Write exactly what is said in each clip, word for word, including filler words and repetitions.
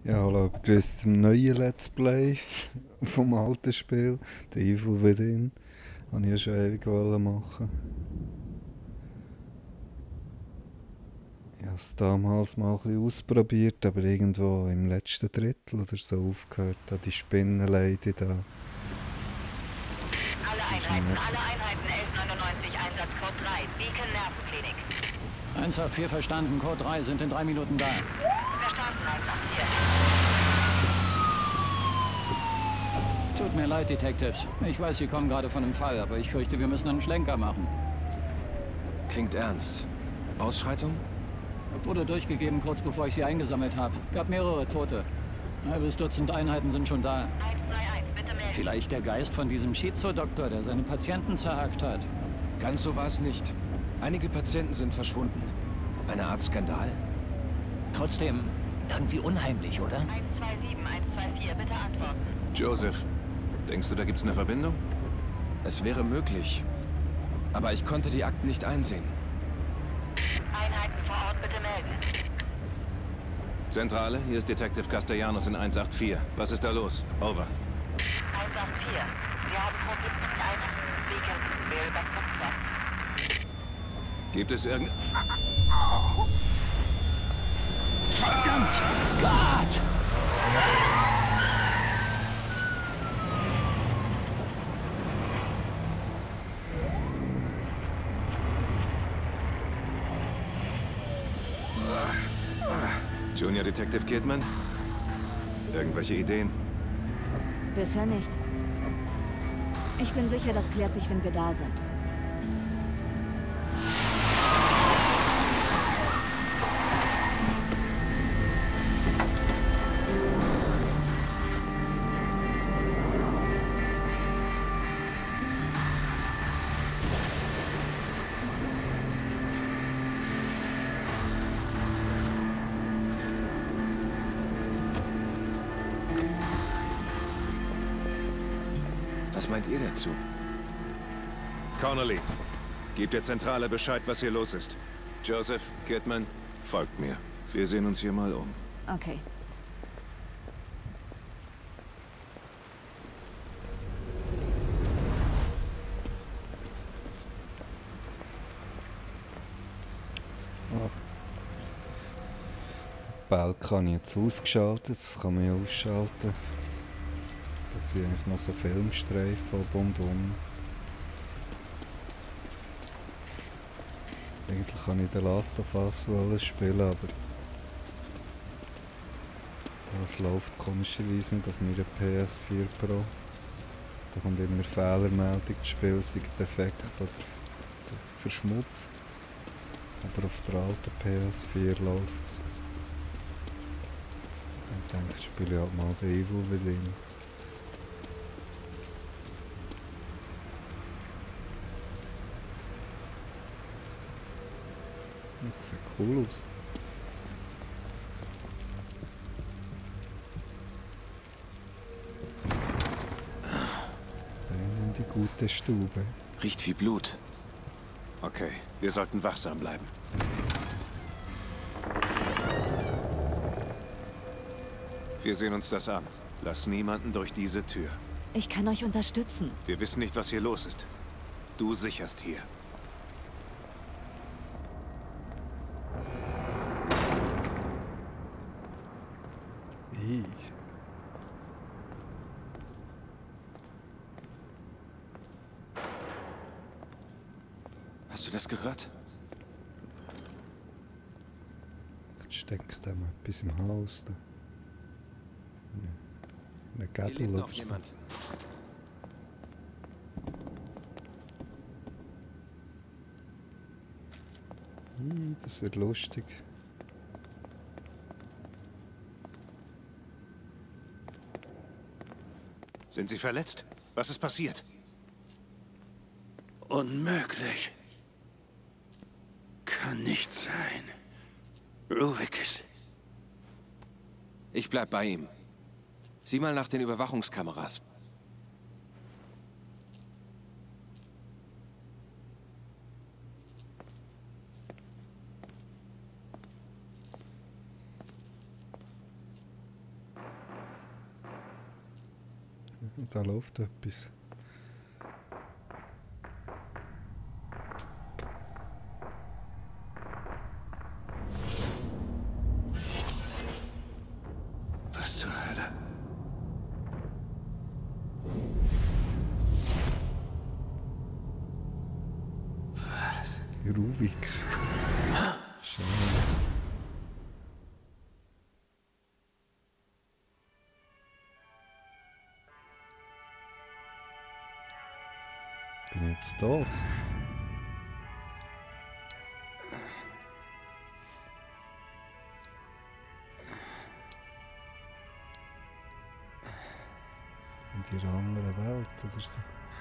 Ja, hallo, begrüßt zum neuen Let's Play vom alten Spiel, The Evil Within. Wollte ich ja schon ewig wollen machen. Ich habe es damals mal ein bisschen ausprobiert, aber irgendwo im letzten Drittel oder so aufgehört, da die Spinnenlady da. Alle Einheiten, alle Einheiten elf neunundneunzig, Einsatzcode drei, Beacon Nervenklinik. eins acht vier verstanden, Code drei sind in drei Minuten da. Verstanden, eins acht vier. Tut mir leid, Detectives. Ich weiß, Sie kommen gerade von einem Fall, aber ich fürchte, wir müssen einen Schlenker machen. Klingt ernst. Ausschreitung? Wurde durchgegeben, kurz bevor ich Sie eingesammelt habe. Gab mehrere Tote. Ein halbes Dutzend Einheiten sind schon da. eins drei eins, bitte melden. Vielleicht der Geist von diesem Schizo-Doktor, der seine Patienten zerhackt hat. Ganz so war es nicht. Einige Patienten sind verschwunden. Eine Art Skandal? Trotzdem, irgendwie unheimlich, oder? eins zwei sieben, eins zwei vier, bitte antworten. Joseph, denkst du, da gibt's eine Verbindung? Es wäre möglich. Aber ich konnte die Akten nicht einsehen. Einheiten vor Ort, bitte melden. Zentrale, hier ist Detective Castellanos in eins acht vier. Was ist da los? Over. eins acht vier. Wir haben Probleme mit einem Beacon. Wer überprüft das? Gibt es irgend... Verdammt! Gott! Junior Detective Kidman? Irgendwelche Ideen? Bisher nicht. Ich bin sicher, das klärt sich, wenn wir da sind. Was meint ihr dazu? Connolly, gib der Zentrale Bescheid, was hier los ist. Joseph, Kidman, folgt mir. Wir sehen uns hier mal um. Okay. Oh. Balken habe ich jetzt ausgeschaltet, das kann man ja ausschalten. Das sind eigentlich noch so Filmstreifen ab und um. Eigentlich kann ich The Last of Us wollen spielen, aber das läuft komischerweise nicht auf meiner P S vier Pro. Da kommt immer Fehlermeldung, das Spiel sei defekt oder verschmutzt. Aber auf der alten P S vier läuft es. Dann denke ich, spiele ich halt mal The Evil Within. Das sieht cool aus. Dann in die gute Stube. Riecht wie Blut. Okay, wir sollten wachsam bleiben. Wir sehen uns das an. Lass niemanden durch diese Tür. Ich kann euch unterstützen. Wir wissen nicht, was hier los ist. Du sicherst hier. Ih. Hast du das gehört? Jetzt steckt da mal etwas im Haus. Da. Ja. Eine Hier Gabel lebt oder noch so. jemand. Ih, das wird lustig. Sind Sie verletzt? Was ist passiert? Unmöglich. Kann nicht sein. Ruvik ist... Ich bleib bei ihm. Sieh mal nach den Überwachungskameras. Da läuft etwas. Was zur Hölle? Was? Ruvik. Schade. Bin ich jetzt tot? In die andere Welt oder so?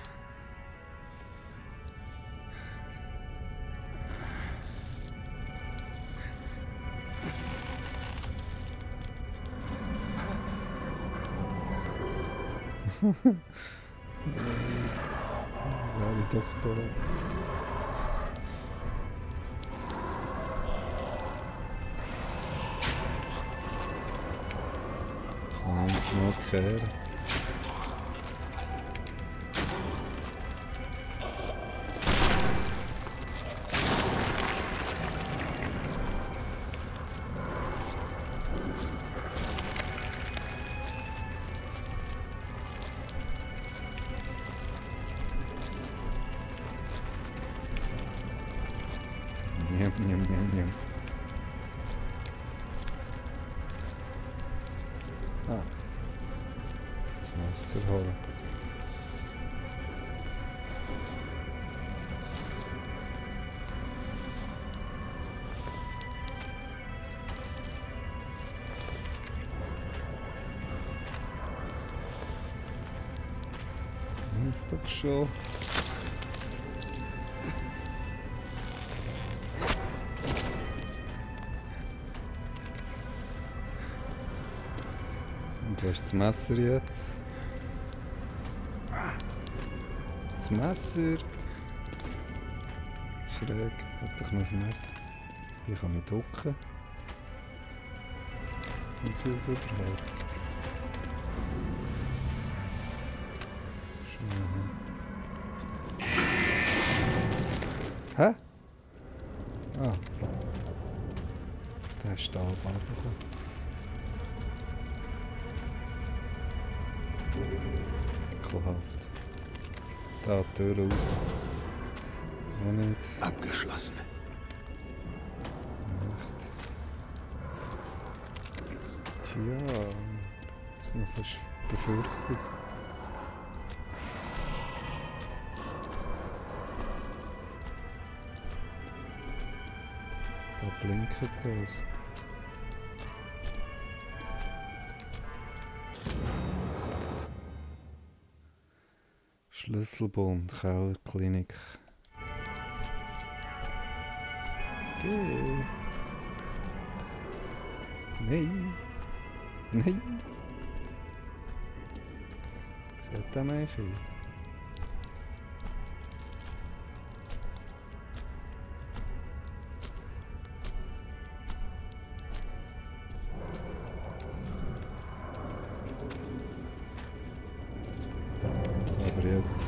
Wäre ich doch tot. Kann ich noch kehren? Njam, njam, njam, njam. Ah. Das Messer holen. Nimm's doch schon. Und wo ist das Messer jetzt? Das Messer! Schräg, hat doch noch ein Messer. Hier kann ich ducken. Und sie das überhaupt? Hä? Ah. Der ist da oben runtergekommen. Ekelhaft. Da die Tür raus. Auch nicht. Abgeschlossen. Echt. Tja, das ist noch fast befürchtet. Da blinkt das. Schlüsselbund, Kellerklinik. Okay. Nein. Nein. Sollte er mich hin? So, aber jetzt.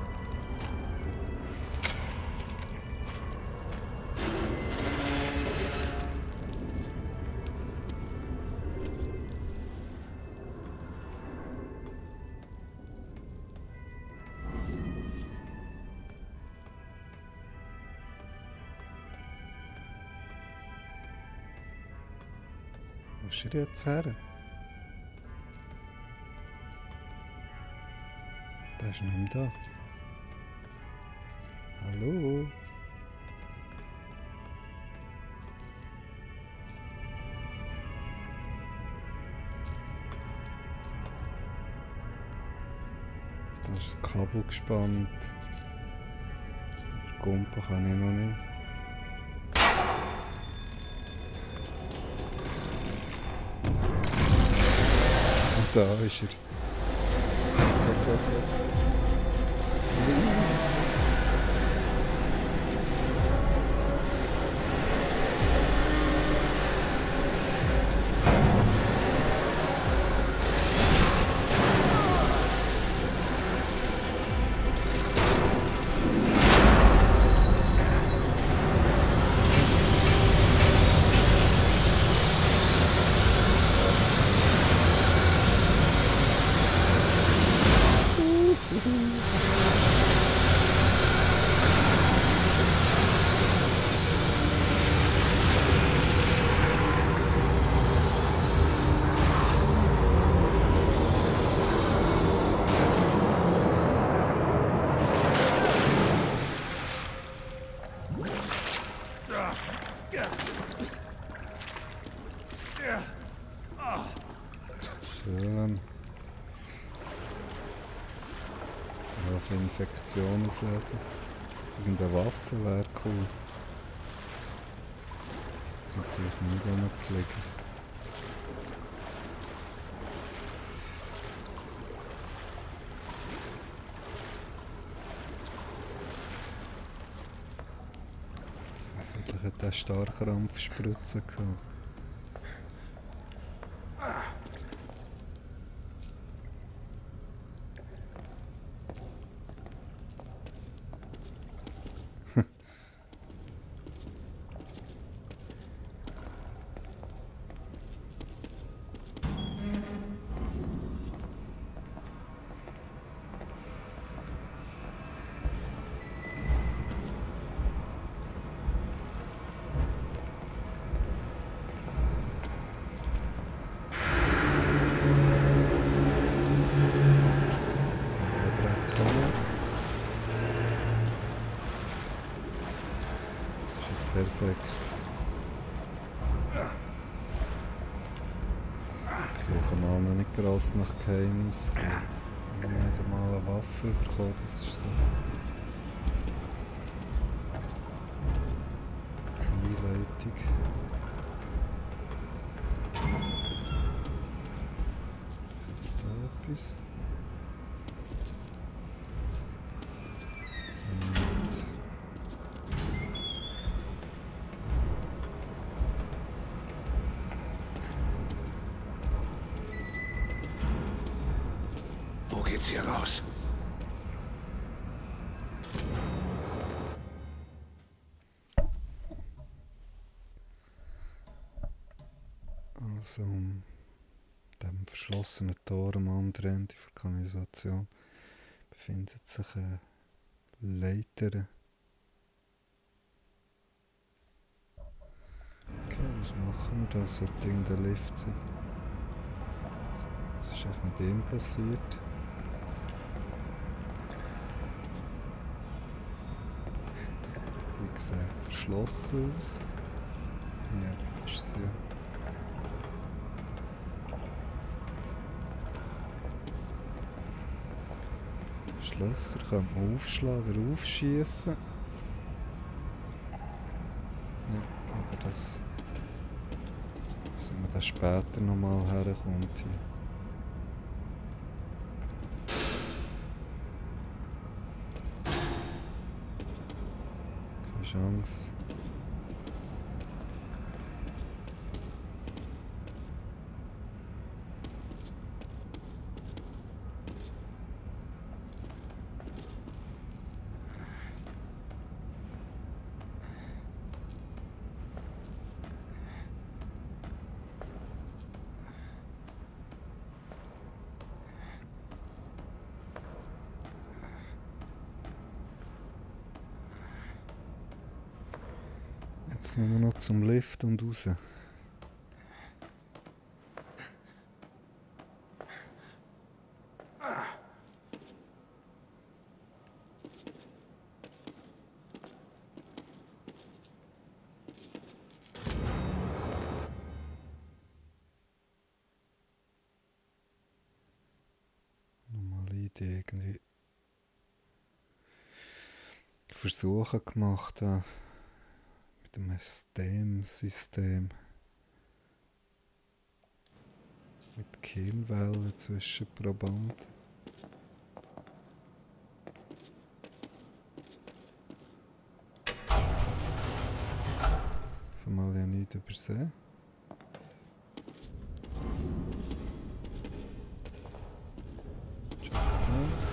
Wo ist er jetzt her? Der ist nicht mehr da. Hallo? Da ist das Kabel gespannt. Gumpen kann ich noch nicht. Und da ist er. Schön. Auf Infektion auflösen. Irgendeine Waffe wäre cool. Jetzt natürlich nicht rumzulegen. Vielleicht hat er Starkrampfspritzen gehabt. Perfekt. Ich suche mal noch nicht groß nach Geheimnissen. Ich habe nicht einmal eine Waffe bekommen, das ist so. Einleitung. Jetzt da etwas. Wo geht's hier raus? Also, um dem verschlossenen Tor am anderen Ende der Kanalisation befindet sich eine Leiter. Okay, was machen wir da? Sollte irgendein Lift sein. Was ist eigentlich mit ihm passiert? Wie gesagt, verschlossen aus. Ja, ist es ja. Schlösser kann man aufschlagen oder aufschießen. Ja, aber das... dass man dann später nochmal herkommt hier. Keine Chance. Jetzt nur noch zum Lift und raus. Nochmal Idee irgendwie Versuche gemacht habe. Mit einem Stem-System. Mit Kehlwellen zwischen Probanden. Von mal ja nicht übersehen. Checkpoint.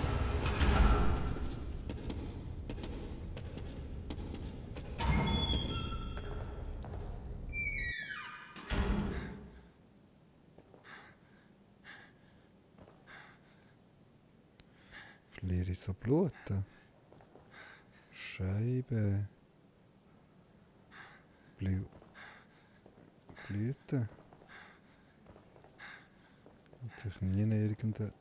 Verliere ich so Blut? Scheibe. Blü Blüten. Natürlich nie in irgendeine...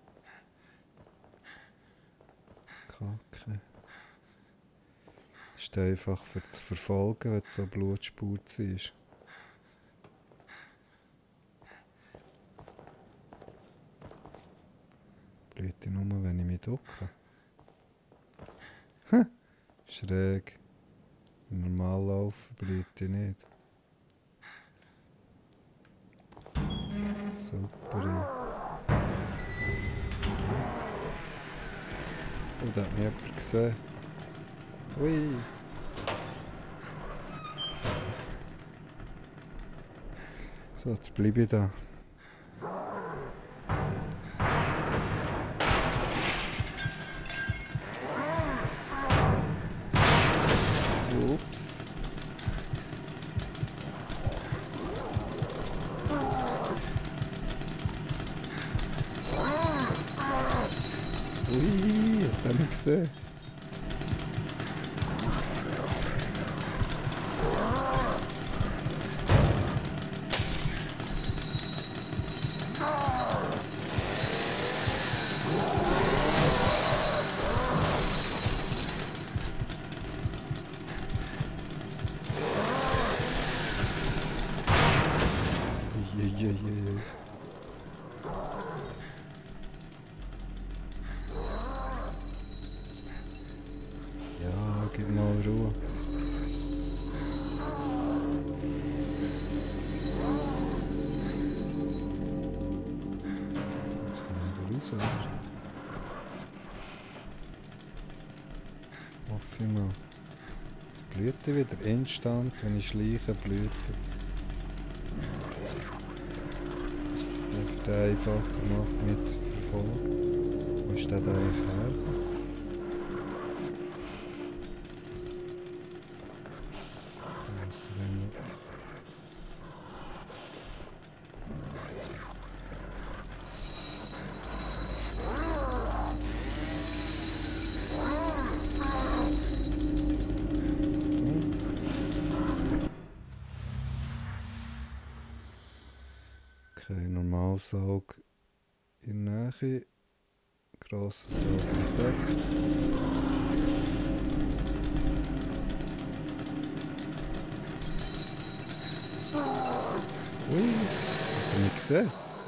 Kacke. Das ist ist einfach für zu verfolgen, wenn du so eine Blutspur ziehst. Blüht nur, wenn ich mich ducke. Hm, schräg. Normal laufen blüht ich nicht. Super. Oh, da hat mich jemand gesehen. Ui. So, jetzt bleibe ich da. Ups. Ui, hat er mich gesehen? Eieieiei. Ja, gib mal Ruhe. Jetzt kann ich raus, oder? Hoffe ich mal. Jetzt blüht er wieder instant, wenn ich schleiche, blüht er. Der einfacher macht, mich zu verfolgen. Wo ist der da eigentlich hergekommen? Okay, Normalsaug in der Nähe, grosser Saug im Deck. Ui, hat er mich gesehen?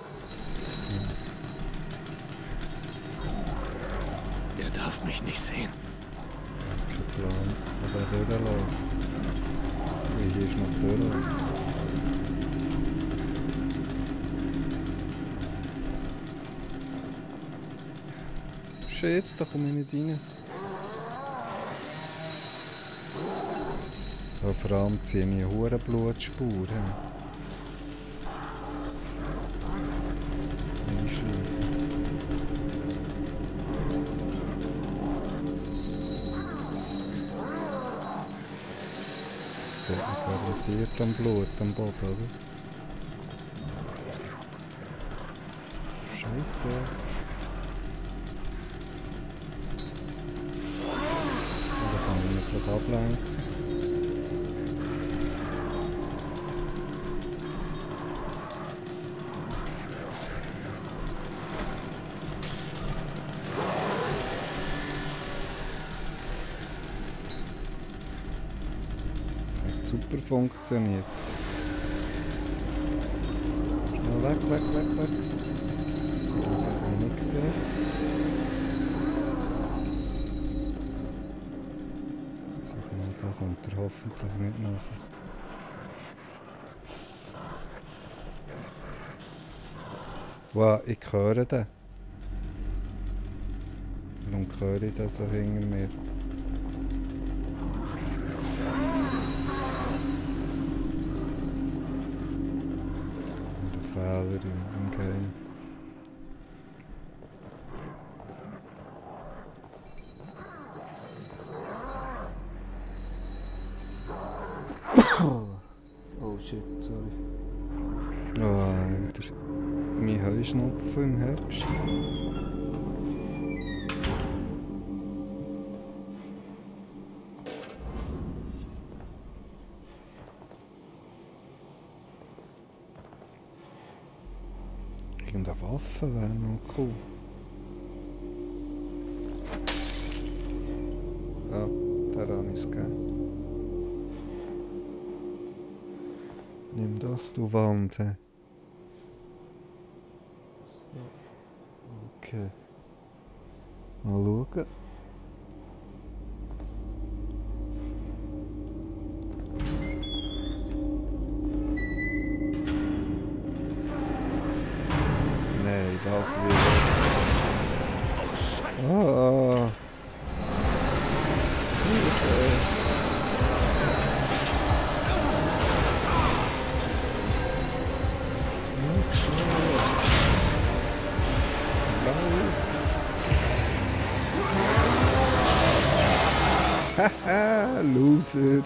Er darf mich nicht sehen. Kein Plan, wo der durchläuft. Ui, hier ist noch Durchlauf. Shit, da komme ich nicht rein. Ja, vor allem ziehe ich eine hohe Blutspur. Ja. Ich sehe mich garantiert am Blut am Boden, oder? Scheiße. Ablenken. Das hat super funktioniert. Schnell weg, weg, weg, weg. Das habe ich nicht gesehen. Da kommt er hoffentlich nicht nachher. Wow, ich höre den. Warum höre ich den so hinter mir? Ein Fehler im, im Game. Oh shit, sorry. Oh, das ist mein Heuschnupfen im Herbst. Irgendeine Waffe wäre noch cool. Ah, da habe ich es gegeben. Nimm das, du Wand. He. Okay. Mal schauen. Nein, das wieder. Ah. Okay. Haha, Loser.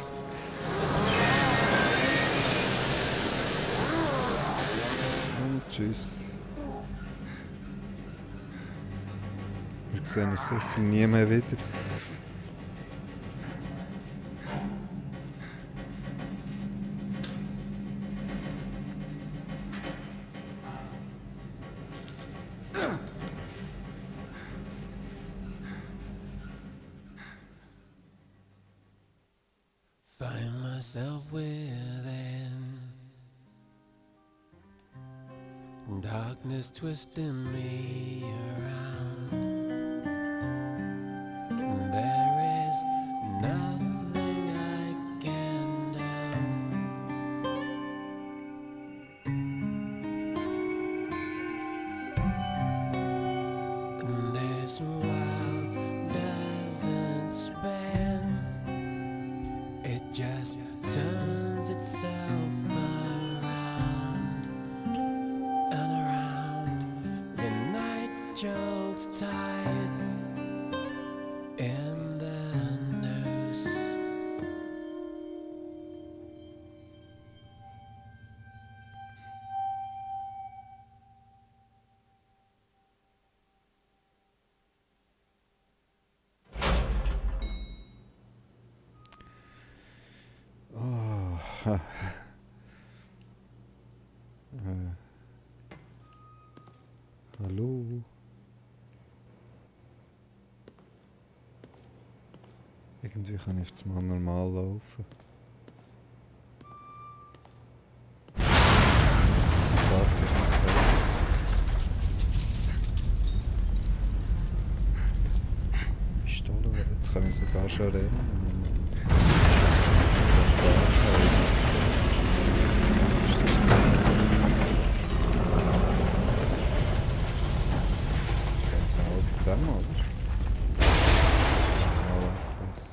Und tschüss. Wir sehen uns sicher nie mehr wieder. Find myself within darkness twisting me around. There is nothing I can do. And this world doesn't spin. It just turns itself around and around. The night chokes tight in the noose. Oh. äh. Hallo? Irgendwie kann ich jetzt mal normal laufen. Warte, Pistole, jetzt kann ich sogar schon rennen. Alles zusammen, oder? Ja, das.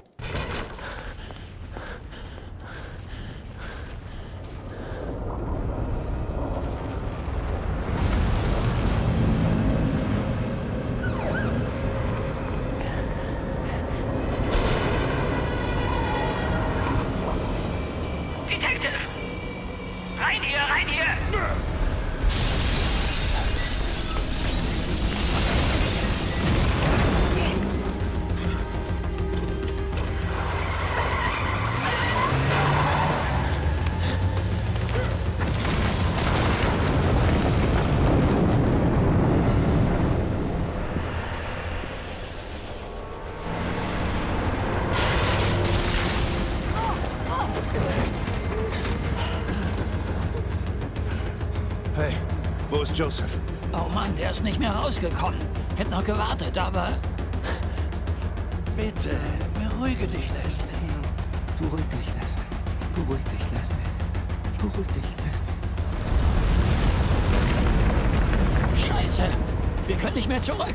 Detective! Rein hier, rein hier! Hey, wo ist Joseph? Oh Mann, der ist nicht mehr rausgekommen. Hätte noch gewartet, aber... Bitte, beruhige dich, Leslie. Beruhig dich, Leslie. Beruhig dich, Leslie. Beruhig dich, Leslie. Scheiße, wir können nicht mehr zurück.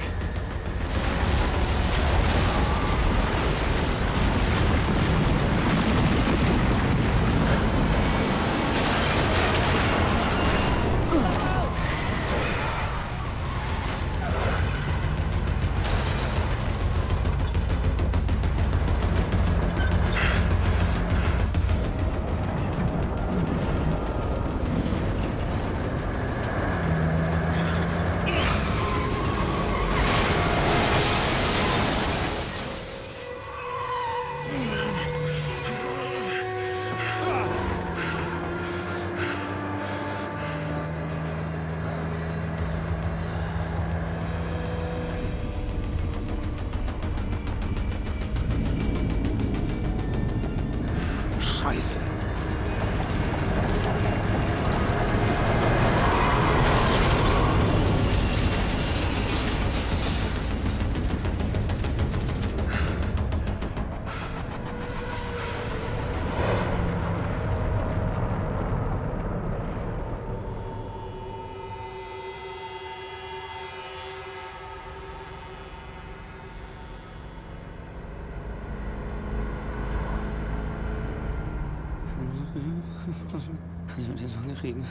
Ich soll den Hunger kriegen.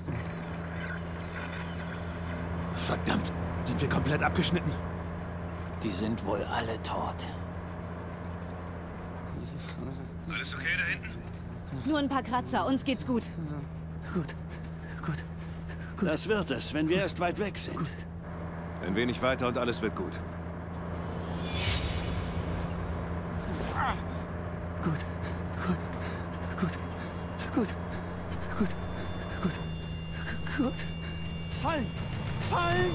Verdammt, sind wir komplett abgeschnitten? Die sind wohl alle tot. Alles okay da hinten? Nur ein paar Kratzer, uns geht's gut. Gut, gut. Das wird es, wenn wir erst weit weg sind. Gut. Ein wenig weiter und alles wird gut. Gut, gut, gut, gut, gut, gut, gut. Fallen! Fallen!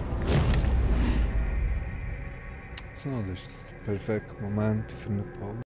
So, das ist der perfekte Moment für eine Pause.